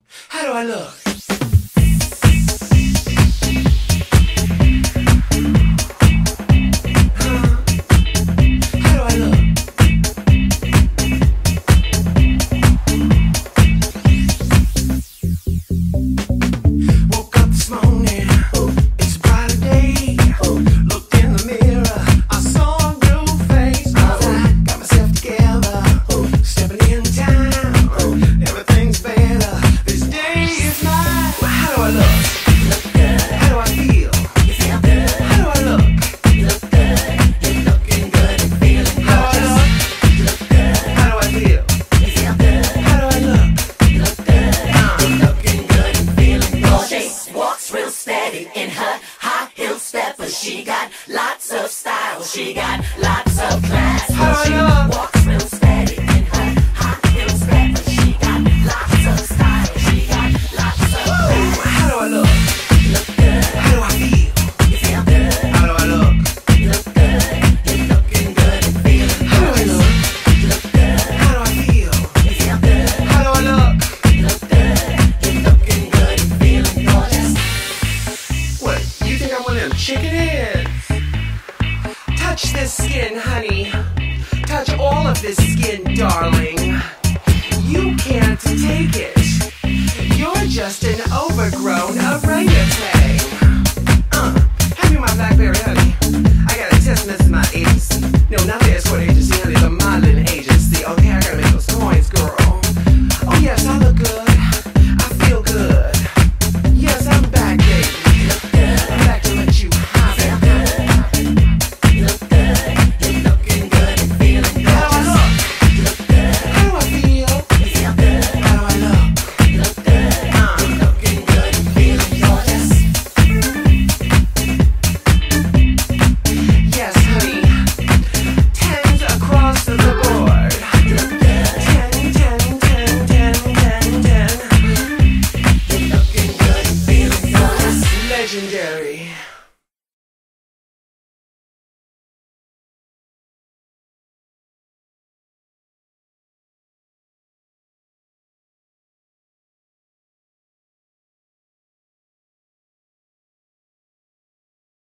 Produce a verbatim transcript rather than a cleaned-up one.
How do I look? In her high heel steppers, she got lots of style. She got lots of class. How She do I look? walks real steady in her high heel steppers. She got lots of style. She got lots of class. How do I look? Look good. How do I feel? You feel good. How do I look? You look good. You're looking good and feeling How do I good. look? You look good. How do I feel? You feel good. How do I look? You look good. You're looking good and feeling gorgeous. What, you think I'm one of them chicken heads? Touch this skin, honey. Touch all of this skin, darling. You can't take it. You're just an overgrown orangutan.